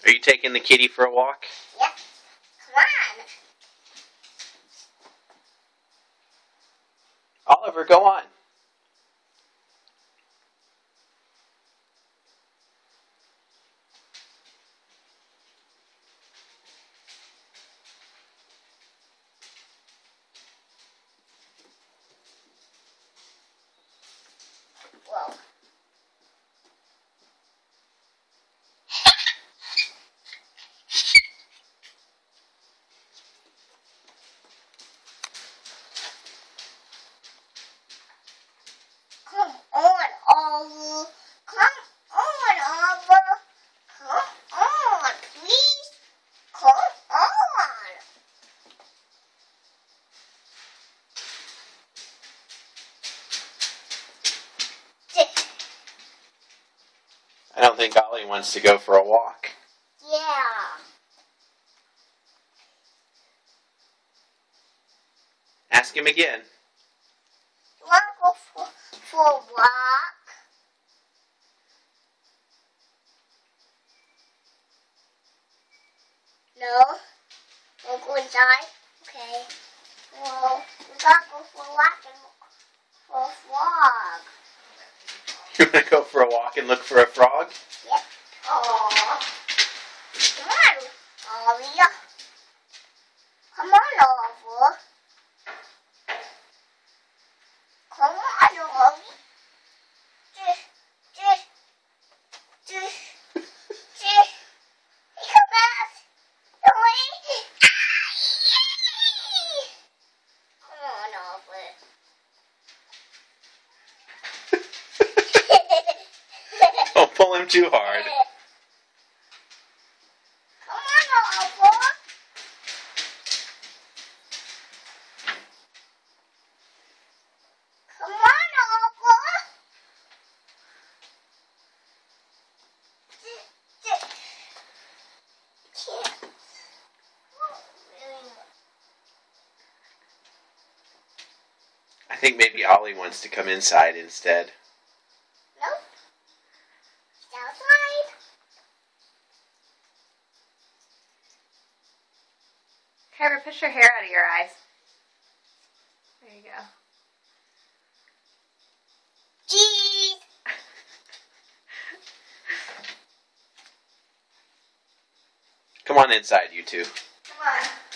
Are you taking the kitty for a walk? Yep. Come on. Oliver, go on. Whoa. Come on, Oliver. Come on, Oliver. Come on, please. Come on. I don't think Ollie wants to go for a walk. Yeah. Ask him again. You want to go for a walk? No? We'll go inside? Okay. Well, we gotta go for a walk and look for a frog. You want to go for a walk and look for a frog? Yep. Aww. Come on, Ollie. Come on, Oliver. Come on, Ollie. Just. Come back. Away. Come on, Oliver. Don't pull him too hard. Come on, Oliver. Come on, Oliver. I think maybe Ollie wants to come inside instead. Nope. It's outside. Carver, push your hair out of your eyes. There you go. Jeez. Come on inside, you two. Come on.